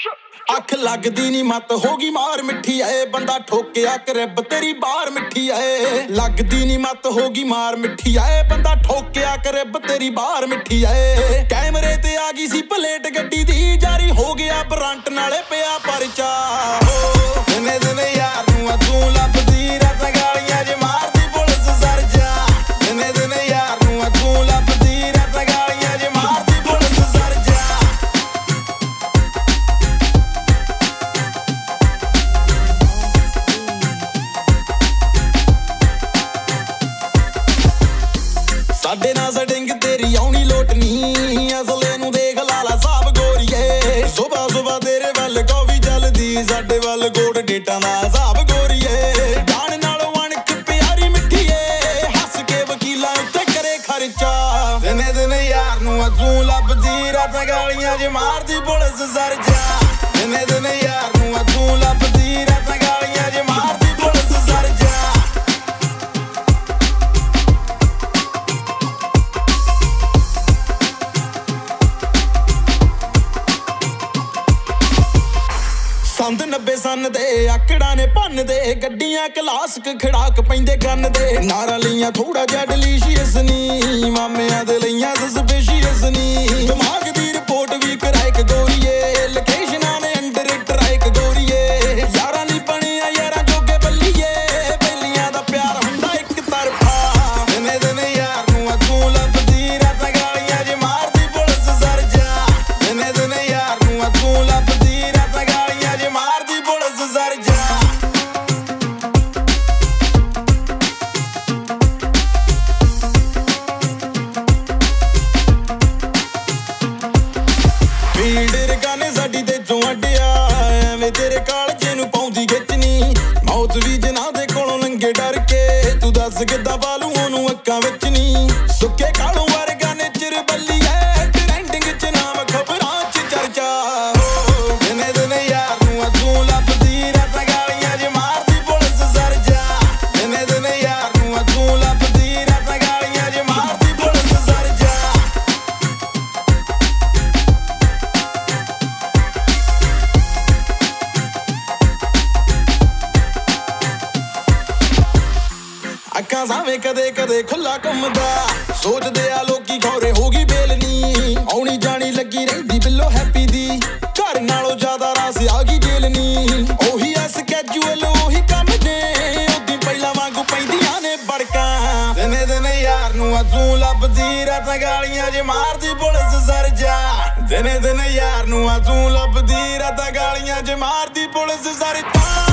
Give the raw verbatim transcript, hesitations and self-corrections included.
अख लगदी नी मत होगी मार मिठी आए बंदा ठोकिया करब तेरी बार मिठी आए लगदी नी मत होगी मार मिठी आए बंदा ठोकिया करब तेरी बार मिठी आए कैमरे ते आ गई सी प्लेट गड्डी दी जारी हो गया ब्रंट नाले पिया परचा दिने दिने यार नूं तू लभदी रात गालियां ज मारदी पुलिस सर जा दिने दिने यार नूं तू लभदी रात गालियां ज मारदी पुलिस सर जा साडे ना सटिंग तेरी आउणी लोटनी असले नूं देख लाला साहब गोरीए सुबह सुबह तेरे वल कॉफी चलदी साडे वल कोट डेटां दा हिसाब गोरीए जान नालों अणख प्यारी मिठीए हस के वकीलां उत्ते करे खर्चा दिने दिने यार नूं तू लभदी रात गालियां च मारदी पुलिस सर जा दिने दिने यार नूं तू लभदी रात गालियां च मारदी पुलिस सर जा संद नब्बे सन दे आकड़ा ने भन दे गड्डियां क्लासिक खड़ाक पैंदे गन दे नारा लियां थोड़ा जिहा डिलीशियस नी मामियां दे लियां सस्पिशियस नी दिमाग दी रिपोर्ट भी कराइक गोरीए लोकेशनां ने अंडर ट्राइक गोरीए यारां नी बनिया यारां जोगे बल्लीए बेलियां दा प्यार हुंदा इक तरफा दिने दिने यार नूं तू लभदी रात गालियां च मारदी पुलिस सर जा दिने दिने यार नूं तू लभदी रात गालियां च मारदी पुलिस सर जा भीड़ गाने साडी ते चों अड्डिया एवें तेरे कालजे नूं पाउंदी खिचनी मौत भी जिन्हां दे कोलों लंघे डर के तू दस किद्दां पालू ओनूं अक्कां विच नी सुक्के कालों वर्गा ने चिर बल्लीए ट्रेंडिंग च नाम खबरां च चर्चा दिने दिने यार नूं तू लभदी रात गालियां च मारदी पुलिस सर जा दिने दिने यार नूं तू लभदी रात गालियां च मारदी पुलिस सर जा अक्कां सावें कदे कदे खुला घुमदा सोचदे आ लोकी खौरे होगी बेलनी आउणी जानी लगी रहिंदी बिल्लो हैप्पी दी घर नालों ज्यादा रास आ गई जेलनी ओही ऐ स्कैजूअल ओही कम ने ओदी पहिलां वांगू पैंदियां ने बड़कां दिने दिने यार नूं तू लभदी रात गालियां च मारदी पुलिस सर जा दिने दिने यार नूं तू लभदी रात गालियां च मारदी पुलिस सर जा